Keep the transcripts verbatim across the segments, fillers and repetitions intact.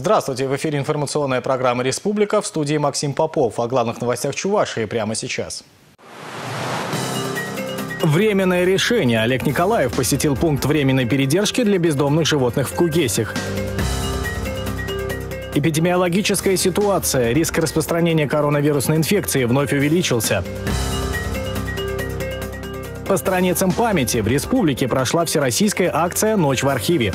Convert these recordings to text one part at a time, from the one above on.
Здравствуйте! В эфире информационная программа «Республика», в студии Максим Попов. О главных новостях Чувашии прямо сейчас. Временное решение. Олег Николаев посетил пункт временной передержки для бездомных животных в Кугесях. Эпидемиологическая ситуация. Риск распространения коронавирусной инфекции вновь увеличился. По страницам памяти в республике прошла всероссийская акция «Ночь в архиве».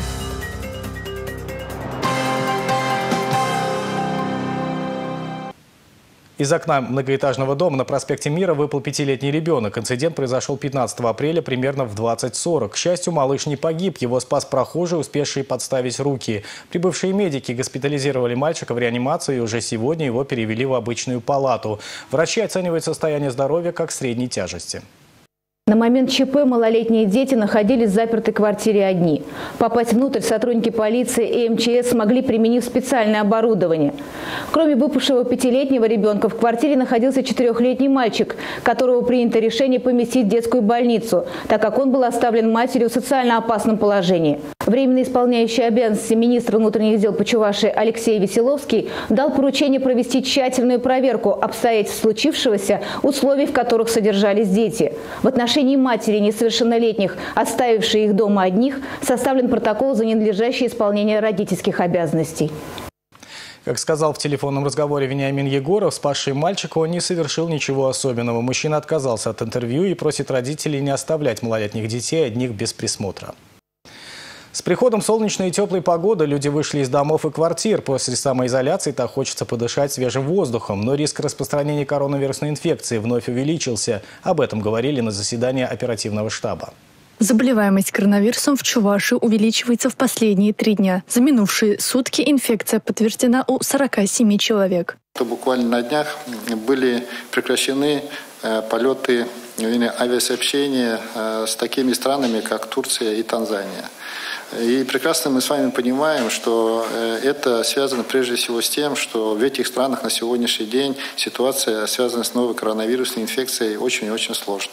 Из окна многоэтажного дома на проспекте Мира выпал пятилетний ребенок. Инцидент произошел пятнадцатого апреля примерно в двадцать сорок. К счастью, малыш не погиб. Его спас прохожий, успевший подставить руки. Прибывшие медики госпитализировали мальчика в реанимацию, и уже сегодня его перевели в обычную палату. Врачи оценивают состояние здоровья как средней тяжести. На момент ЧП малолетние дети находились в запертой квартире одни. Попасть внутрь сотрудники полиции и эм че эс смогли, применив специальное оборудование. Кроме выпавшего пятилетнего ребенка, в квартире находился четырехлетний мальчик, которого принято решение поместить в детскую больницу, так как он был оставлен матерью в социально опасном положении. Временно исполняющий обязанности министра внутренних дел по Чувашии Алексей Веселовский дал поручение провести тщательную проверку обстоятельств случившегося, условий, в которых содержались дети. В отношении матери несовершеннолетних, оставившей их дома одних, составлен протокол за ненадлежащее исполнение родительских обязанностей. Как сказал в телефонном разговоре Вениамин Егоров, спасший мальчика, он не совершил ничего особенного. Мужчина отказался от интервью и просит родителей не оставлять малолетних детей одних без присмотра. С приходом солнечной и теплой погоды люди вышли из домов и квартир. После самоизоляции так хочется подышать свежим воздухом. Но риск распространения коронавирусной инфекции вновь увеличился. Об этом говорили на заседании оперативного штаба. Заболеваемость коронавирусом в Чувашии увеличивается в последние три дня. За минувшие сутки инфекция подтверждена у сорока семи человек. Буквально на днях были прекращены полеты, авиасообщения с такими странами, как Турция и Танзания. И прекрасно мы с вами понимаем, что это связано прежде всего с тем, что в этих странах на сегодняшний день ситуация, связанная с новой коронавирусной инфекцией, очень-очень сложная.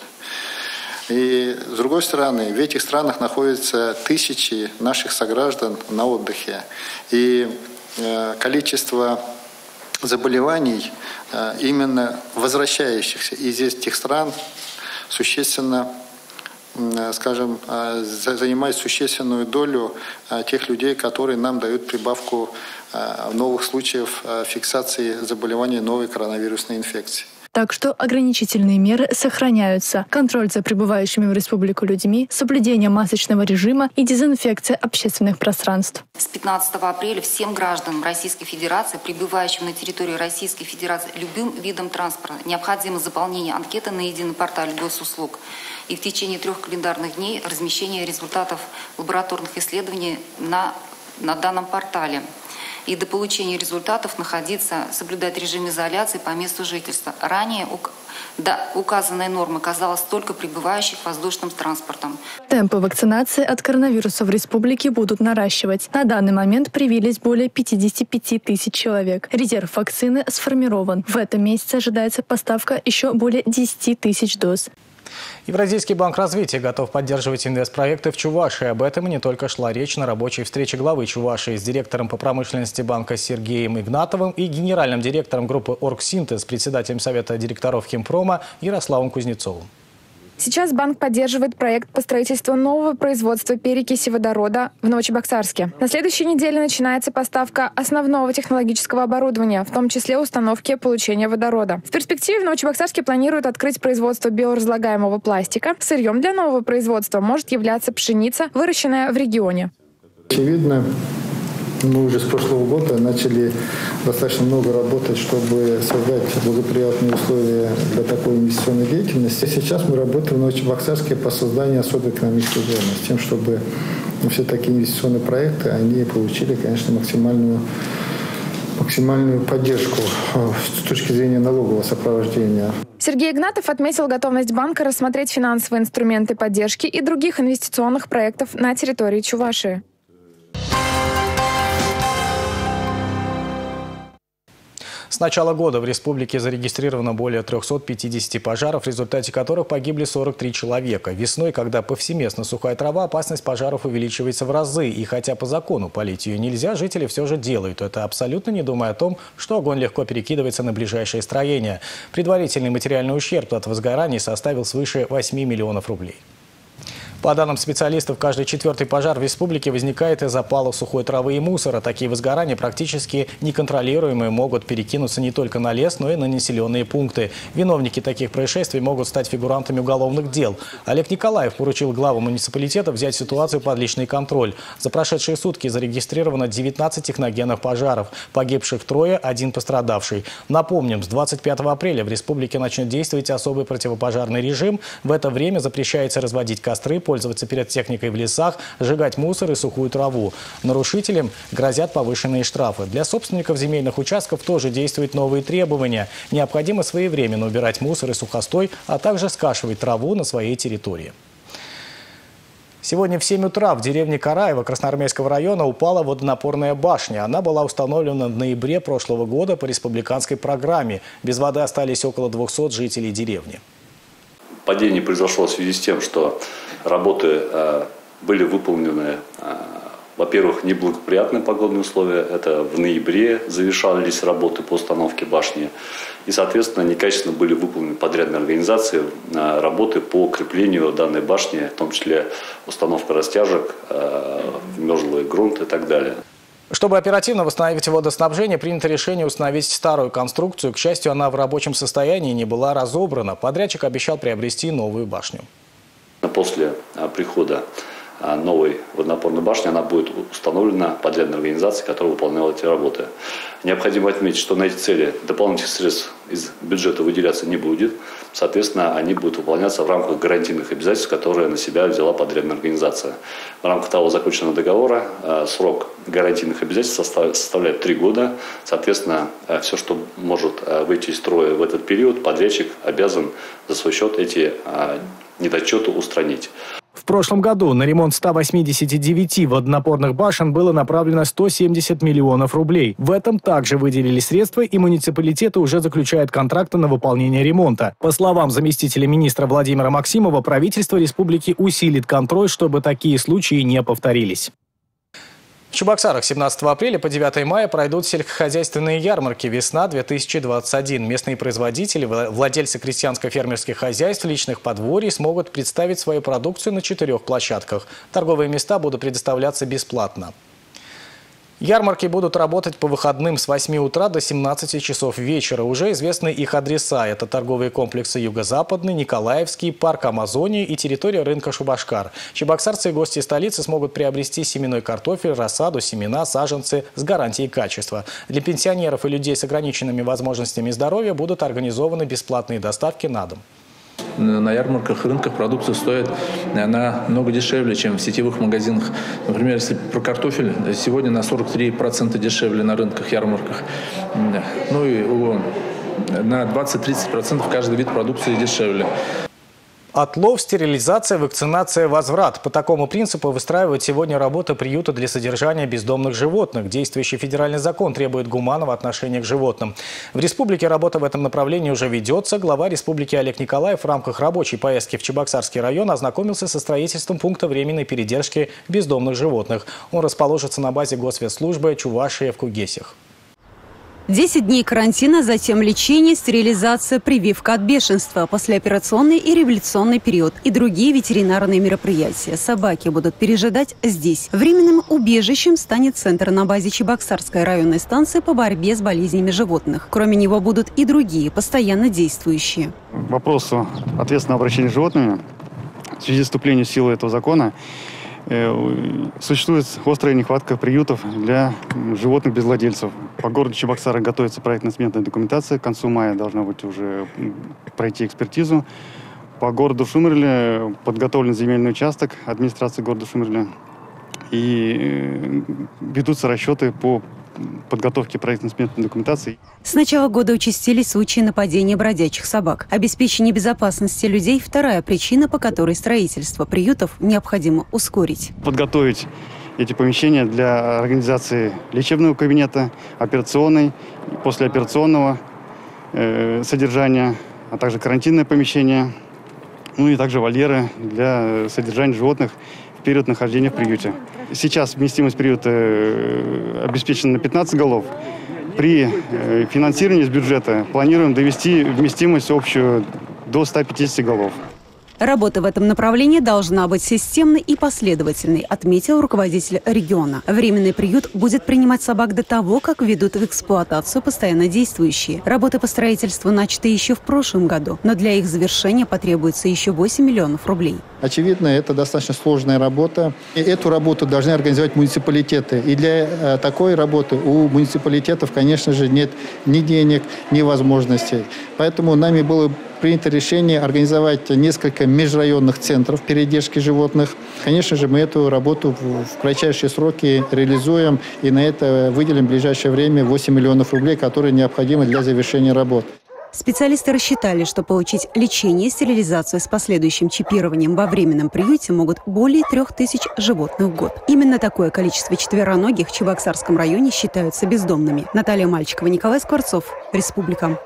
И с другой стороны, в этих странах находятся тысячи наших сограждан на отдыхе. И количество заболеваний, именно возвращающихся из этих стран, существенно, скажем, занимает существенную долю тех людей, которые нам дают прибавку новых случаев фиксации заболевания новой коронавирусной инфекции. Так что ограничительные меры сохраняются. Контроль за прибывающими в республику людьми, соблюдение масочного режима и дезинфекция общественных пространств. С пятнадцатого апреля всем гражданам Российской Федерации, прибывающим на территорию Российской Федерации любым видом транспорта, необходимо заполнение анкеты на едином портале госуслуг и в течение трех календарных дней размещение результатов лабораторных исследований на, на данном портале. И до получения результатов находиться, соблюдать режим изоляции по месту жительства. Ранее ук да, указанная норма казалась только прибывающих воздушным транспортом. Темпы вакцинации от коронавируса в республике будут наращивать. На данный момент привились более пятидесяти пяти тысяч человек. Резерв вакцины сформирован. В этом месяце ожидается поставка еще более десяти тысяч доз. Евразийский банк развития готов поддерживать инвестпроекты в Чувашии. Об этом и не только шла речь на рабочей встрече главы Чувашии с директором по промышленности банка Сергеем Игнатовым и генеральным директором группы «Оргсинтез», председателем совета директоров Химпрома Ярославом Кузнецовым. Сейчас банк поддерживает проект по строительству нового производства перекиси водорода в Новочебоксарске. На следующей неделе начинается поставка основного технологического оборудования, в том числе установки получения водорода. В перспективе в Новочебоксарске планируют открыть производство биоразлагаемого пластика. Сырьем для нового производства может являться пшеница, выращенная в регионе. Очевидно, мы уже с прошлого года начали достаточно много работать, чтобы создать благоприятные условия для такой инвестиционной деятельности. Сейчас мы работаем в Новочебоксарске по созданию особой экономической зоны, с тем, чтобы все такие инвестиционные проекты, они получили, конечно, максимальную, максимальную поддержку с точки зрения налогового сопровождения. Сергей Игнатов отметил готовность банка рассмотреть финансовые инструменты поддержки и других инвестиционных проектов на территории Чувашии. С начала года в республике зарегистрировано более трёхсот пятидесяти пожаров, в результате которых погибли сорок три человека. Весной, когда повсеместно сухая трава, опасность пожаров увеличивается в разы. И хотя по закону полить ее нельзя, жители все же делают это, абсолютно не думая о том, что огонь легко перекидывается на ближайшие строения. Предварительный материальный ущерб от возгораний составил свыше восьми миллионов рублей. По данным специалистов, каждый четвертый пожар в республике возникает из запалов сухой травы и мусора. Такие возгорания практически неконтролируемые, могут перекинуться не только на лес, но и на населенные пункты. Виновники таких происшествий могут стать фигурантами уголовных дел. Олег Николаев поручил главам муниципалитета взять ситуацию под личный контроль. За прошедшие сутки зарегистрировано девятнадцать техногенных пожаров. Погибших трое, один пострадавший. Напомним, с двадцать пятого апреля в республике начнет действовать особый противопожарный режим. В это время запрещается разводить костры, пользоваться пиротехникой в лесах, сжигать мусор и сухую траву. Нарушителям грозят повышенные штрафы. Для собственников земельных участков тоже действуют новые требования. Необходимо своевременно убирать мусор и сухостой, а также скашивать траву на своей территории. Сегодня в семь утра в деревне Караево Красноармейского района упала водонапорная башня. Она была установлена в ноябре прошлого года по республиканской программе. Без воды остались около двухсот жителей деревни. Падение произошло в связи с тем, что работы э, были выполнены, э, во-первых, неблагоприятные погодные условия. Это в ноябре завершались работы по установке башни. И, соответственно, некачественно были выполнены подрядной организацией э, работы по креплению данной башни, в том числе установка растяжек, э, мерзлый грунт и так далее. Чтобы оперативно восстановить водоснабжение, принято решение установить старую конструкцию. К счастью, она в рабочем состоянии не была разобрана. Подрядчик обещал приобрести новую башню. После прихода новой водонапорной башни она будет установлена подрядной организацией, которая выполняла эти работы. Необходимо отметить, что на эти цели дополнительных средств из бюджета выделяться не будет. Соответственно, они будут выполняться в рамках гарантийных обязательств, которые на себя взяла подрядная организация. В рамках того заключенного договора срок гарантийных обязательств составляет три года. Соответственно, все, что может выйти из строя в этот период, подрядчик обязан за свой счет эти недочеты устранить. В прошлом году на ремонт ста восьмидесяти девяти водонапорных башен было направлено сто семьдесят миллионов рублей. В этом также выделили средства, и муниципалитеты уже заключают контракты на выполнение ремонта. По словам заместителя министра Владимира Максимова, правительство республики усилит контроль, чтобы такие случаи не повторились. В Чебоксарах с семнадцатого апреля по девятое мая пройдут сельскохозяйственные ярмарки «Весна-две тысячи двадцать один». Местные производители, владельцы крестьянско-фермерских хозяйств, личных подворий смогут представить свою продукцию на четырех площадках. Торговые места будут предоставляться бесплатно. Ярмарки будут работать по выходным с восьми утра до семнадцати часов вечера. Уже известны их адреса. Это торговые комплексы Юго-Западный, Николаевский, парк Амазония и территория рынка Шубашкар. Чебоксарцы и гости столицы смогут приобрести семенной картофель, рассаду, семена, саженцы с гарантией качества. Для пенсионеров и людей с ограниченными возможностями здоровья будут организованы бесплатные доставки на дом. На ярмарках, рынках продукция стоит намного дешевле, чем в сетевых магазинах. Например, если про картофель, сегодня на сорок три процента дешевле на рынках, ярмарках. Ну и на двадцать-тридцать процентов каждый вид продукции дешевле. Отлов, стерилизация, вакцинация, возврат. По такому принципу выстраивают сегодня работы приюта для содержания бездомных животных. Действующий федеральный закон требует гуманного отношения к животным. В республике работа в этом направлении уже ведется. Глава республики Олег Николаев в рамках рабочей поездки в Чебоксарский район ознакомился со строительством пункта временной передержки бездомных животных. Он расположится на базе Госветслужбы Чувашия в Кугесях. десять дней карантина, затем лечение, стерилизация, прививка от бешенства, послеоперационный и реабилитационный период и другие ветеринарные мероприятия. Собаки будут пережидать здесь. Временным убежищем станет центр на базе Чебоксарской районной станции по борьбе с болезнями животных. Кроме него будут и другие, постоянно действующие. Вопрос ответственного обращения с животными в связи с вступлением в силу этого закона существует острая нехватка приютов для животных без владельцев. По городу Чебоксары готовится проектно-сметная документация. К концу мая должна быть уже пройти экспертизу. По городу Шумерле подготовлен земельный участок администрации города Шумерле. И ведутся расчеты по подготовки проектно-сметной документации. С начала года участились случаи нападения бродячих собак. Обеспечение безопасности людей – вторая причина, по которой строительство приютов необходимо ускорить. Подготовить эти помещения для организации лечебного кабинета, операционной, послеоперационного э, содержания, а также карантинное помещение, ну и также вольеры для содержания животных в период нахождения в приюте. Сейчас вместимость приюта э, обеспечена на пятнадцать голов. При э, финансировании из бюджета планируем довести вместимость общую до ста пятидесяти голов. Работа в этом направлении должна быть системной и последовательной, отметил руководитель региона. Временный приют будет принимать собак до того, как введут в эксплуатацию постоянно действующие. Работы по строительству начаты еще в прошлом году, но для их завершения потребуется еще восемь миллионов рублей. Очевидно, это достаточно сложная работа. И эту работу должны организовать муниципалитеты. И для э, такой работы у муниципалитетов, конечно же, нет ни денег, ни возможностей. Поэтому нами было принято решение организовать несколько межрайонных центров передержки животных. Конечно же, мы эту работу в кратчайшие сроки реализуем. И на это выделим в ближайшее время восемь миллионов рублей, которые необходимы для завершения работ. Специалисты рассчитали, что получить лечение и стерилизацию с последующим чипированием во временном приюте могут более трех тысяч животных в год. Именно такое количество четвероногих в Чебоксарском районе считаются бездомными. Наталья Мальчикова, Николай Скворцов, Республика.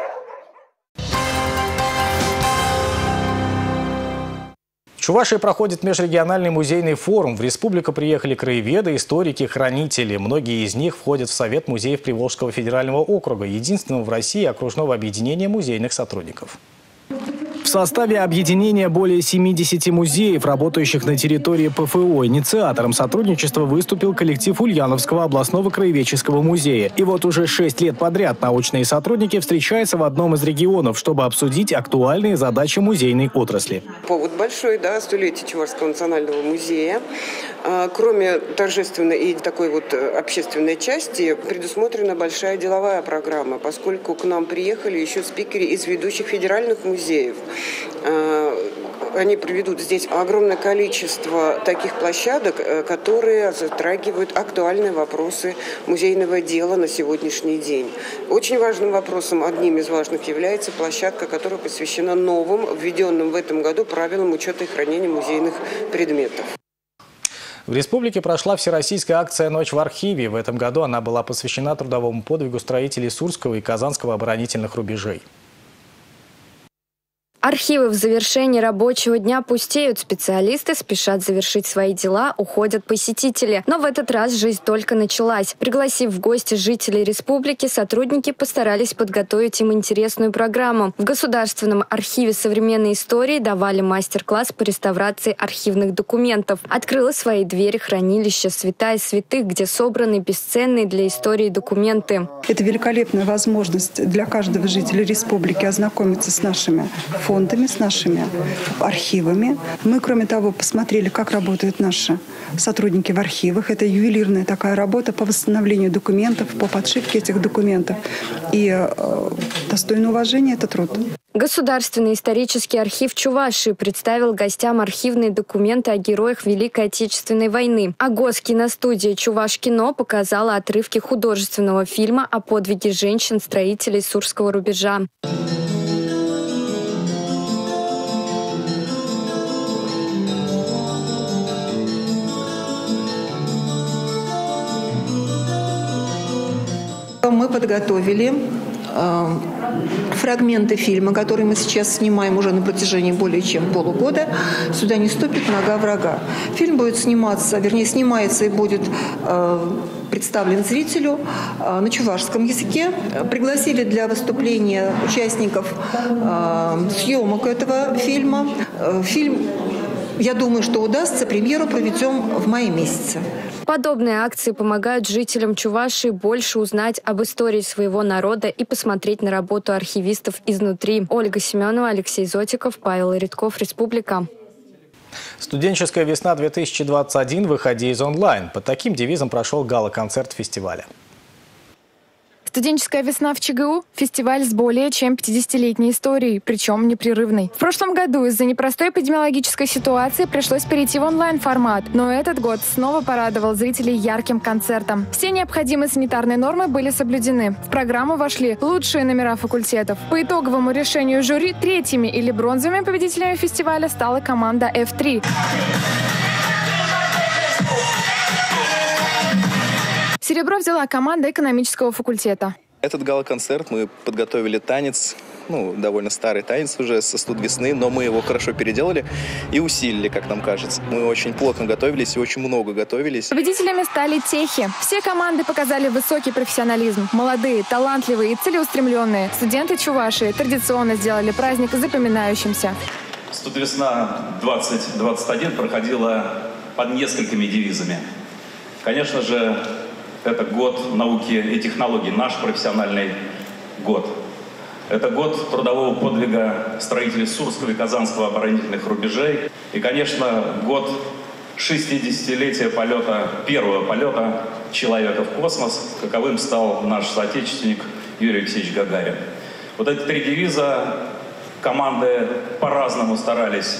В Чувашии проходит межрегиональный музейный форум. В республику приехали краеведы, историки, хранители. Многие из них входят в Совет музеев Приволжского федерального округа, единственного в России окружного объединения музейных сотрудников. В составе объединения более семидесяти музеев, работающих на территории ПФО. Инициатором сотрудничества выступил коллектив Ульяновского областного краеведческого музея. И вот уже шесть лет подряд научные сотрудники встречаются в одном из регионов, чтобы обсудить актуальные задачи музейной отрасли. Повод большой, да, столетие Чувашского национального музея. Кроме торжественной и такой вот общественной части, предусмотрена большая деловая программа, поскольку к нам приехали еще спикеры из ведущих федеральных музеев. Они проведут здесь огромное количество таких площадок, которые затрагивают актуальные вопросы музейного дела на сегодняшний день. Очень важным вопросом, одним из важных, является площадка, которая посвящена новым, введенным в этом году правилам учета и хранения музейных предметов. В республике прошла всероссийская акция «Ночь в архиве». В этом году она была посвящена трудовому подвигу строителей Сурского и Казанского оборонительных рубежей. Архивы в завершении рабочего дня пустеют. Специалисты спешат завершить свои дела, уходят посетители. Но в этот раз жизнь только началась. Пригласив в гости жителей республики, сотрудники постарались подготовить им интересную программу. В Государственном архиве современной истории давали мастер-класс по реставрации архивных документов. Открыло свои двери хранилище «Святая святых», где собраны бесценные для истории документы. Это великолепная возможность для каждого жителя республики ознакомиться с нашими фондами. фондами, с нашими архивами. Мы, кроме того, посмотрели, как работают наши сотрудники в архивах. Это ювелирная такая работа по восстановлению документов, по подшивке этих документов. И э, достойно уважения этот труд. Государственный исторический архив Чувашии представил гостям архивные документы о героях Великой Отечественной войны. А Госкиностудия «Чувашкино» показала отрывки художественного фильма о подвиге женщин-строителей Сурского рубежа. Мы подготовили э, фрагменты фильма, который мы сейчас снимаем уже на протяжении более чем полугода. «Сюда не ступит нога врага». Фильм будет сниматься, вернее, снимается и будет э, представлен зрителю э, на чувашском языке. Пригласили для выступления участников э, съемок этого фильма. Э, фильм, я думаю, что удастся, премьеру проведем в мае месяце. Подобные акции помогают жителям Чувашии больше узнать об истории своего народа и посмотреть на работу архивистов изнутри. Ольга Семенова, Алексей Зотиков, Павел Редков, Республика. Студенческая весна-две тысячи двадцать один. Выходи из онлайн. Под таким девизом прошел гала-концерт фестиваля. Студенческая весна в ЧГУ – фестиваль с более чем пятидесятилетней историей, причем непрерывной. В прошлом году из-за непростой эпидемиологической ситуации пришлось перейти в онлайн-формат, но этот год снова порадовал зрителей ярким концертом. Все необходимые санитарные нормы были соблюдены. В программу вошли лучшие номера факультетов. По итоговому решению жюри третьими или бронзовыми победителями фестиваля стала команда эф три. Серебро взяла команда экономического факультета. Этот гала-концерт мы подготовили танец, ну, довольно старый танец уже со «Студ весны», но мы его хорошо переделали и усилили, как нам кажется. Мы очень плотно готовились и очень много готовились. Победителями стали техи. Все команды показали высокий профессионализм. Молодые, талантливые и целеустремленные. Студенты Чувашии традиционно сделали праздник запоминающимся. «Студ весна двадцать двадцать один» проходила под несколькими девизами. Конечно же, это год науки и технологий, наш профессиональный год. Это год трудового подвига строителей Сурского и Казанского оборонительных рубежей. И, конечно, год шестидесятилетия полета, первого полета человека в космос, каковым стал наш соотечественник Юрий Алексеевич Гагарин. Вот эти три девиза команды по-разному старались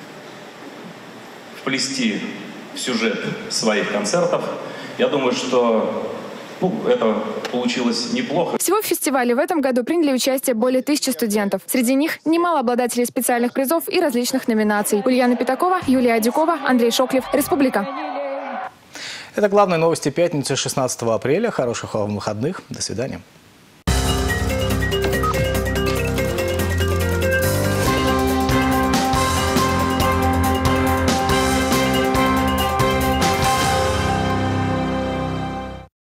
вплести в сюжет своих концертов. Я думаю, что ну, это получилось неплохо. Всего в фестивале в этом году приняли участие более тысячи студентов. Среди них немало обладателей специальных призов и различных номинаций. Ульяна Пятакова, Юлия Адюкова, Андрей Шоклев. Республика. Это главные новости пятницы шестнадцатого апреля. Хороших вам выходных. До свидания.